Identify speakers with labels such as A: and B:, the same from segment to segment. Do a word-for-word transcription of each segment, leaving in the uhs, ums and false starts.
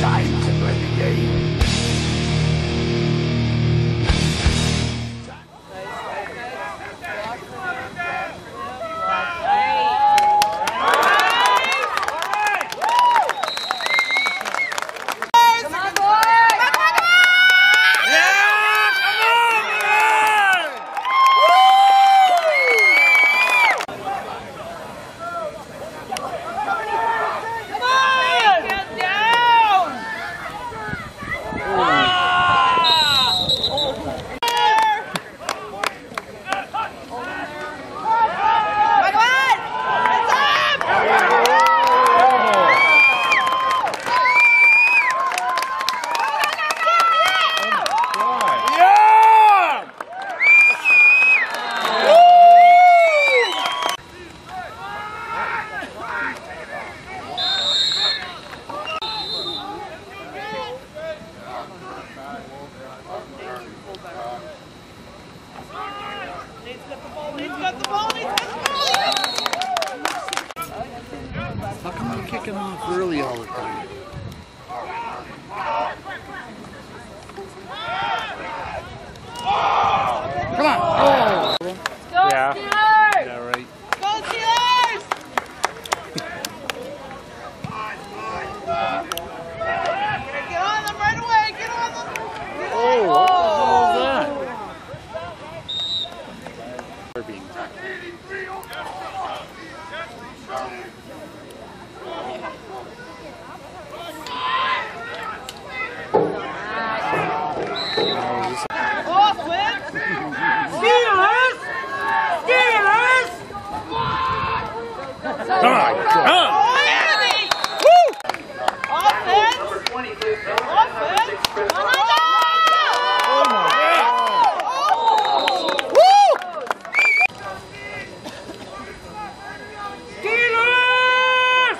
A: time to play the game.
B: How come you're kicking off early all the time? Come on! Oh.
C: Go
D: Yeah.
C: Steelers!
D: Yeah, right.
C: Go Steelers! Get on them right away! Get on them! Get on
D: Oh, what the hell is that?
B: We're being
C: Off, Quinn! Steelers! Steelers!
D: Come on, come on!
C: Oh, Andy! Woo! Offense! Offense! Oh my God!
D: Oh my God!
C: Oh! Woo! Steelers!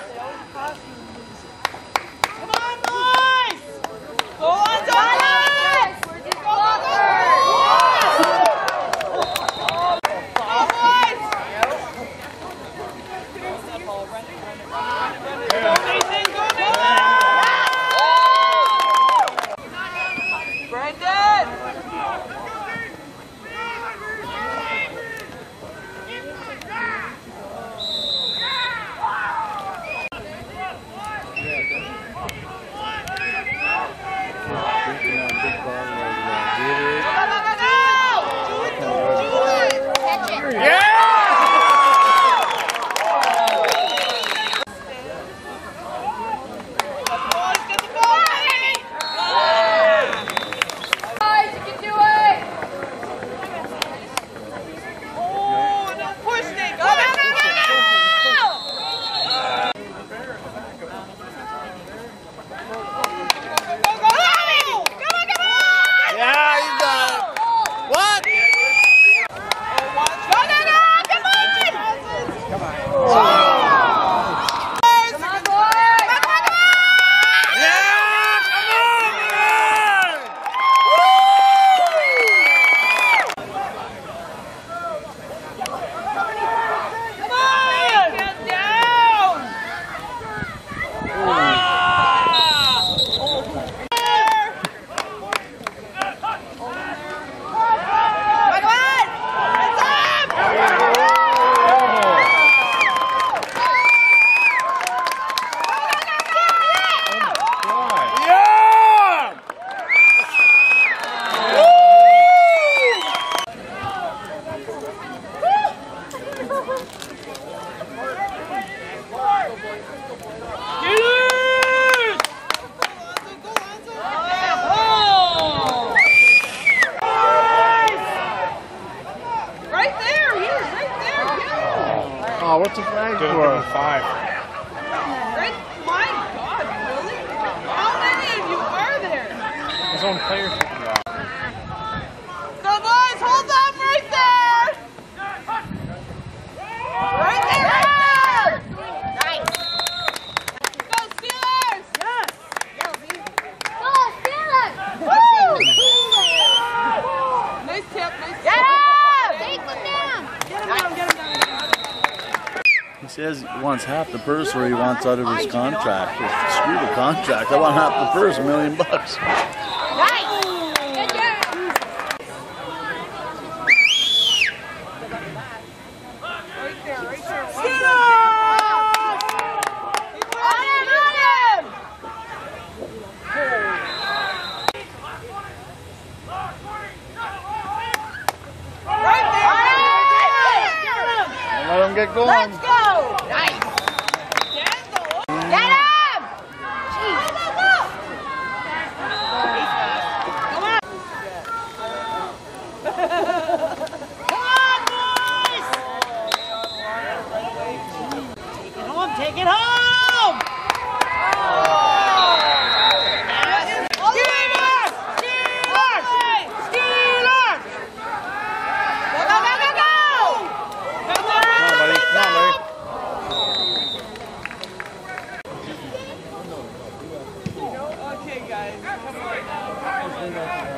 C: Come on, boys! Go on, Douglas! Go on, Douglas! Go, boys! Go, Nathan! Go, Nathan! Brandon!
D: Drinking that big bottle of uh,
C: Go, go, go, go! Julie! Julie!
D: Yeah!
C: Boys, get the ball, baby!
E: Guys, you can do it!
C: Oh, no, push, Nick! Go, go, go, go!
D: Yeah, you got it. What?
C: Come on!
E: Come on, boys!
D: Yeah, come on!
C: Come on! Get down! Come on! It's up!
D: Yeah!
C: Right there, here, right there, yeah.
B: Oh, what's the flag
D: Give him
B: for?
D: five.
C: Right, my God, really? How many of you are there?
D: His own players. Yeah.
C: Go, boys, hold them right there. Right there, right there.
E: Nice!
C: Go, Steelers. Yes.
E: Go, Steelers!
C: Nice tip, nice tip.
E: Get him! Take him down!
C: Get him down, get him down.
B: He said
F: Says he wants half the purse or he wants out of his contract. Screw the contract. I want half the purse, a million bucks.
E: Nice. Good job.
C: Right there, right there.
E: On him, on him.
C: Right there.
F: Don't let him get going.
E: Let's go. Nice. Get him. Jeez. Go, go, go.
C: Come on. Come on, boys. Take it home. Take it home. Steelers! Steelers! Steelers! Go, go, go, go, go! Come on,
F: Come on, buddy. Come on, buddy.
C: Okay, guys. Come on.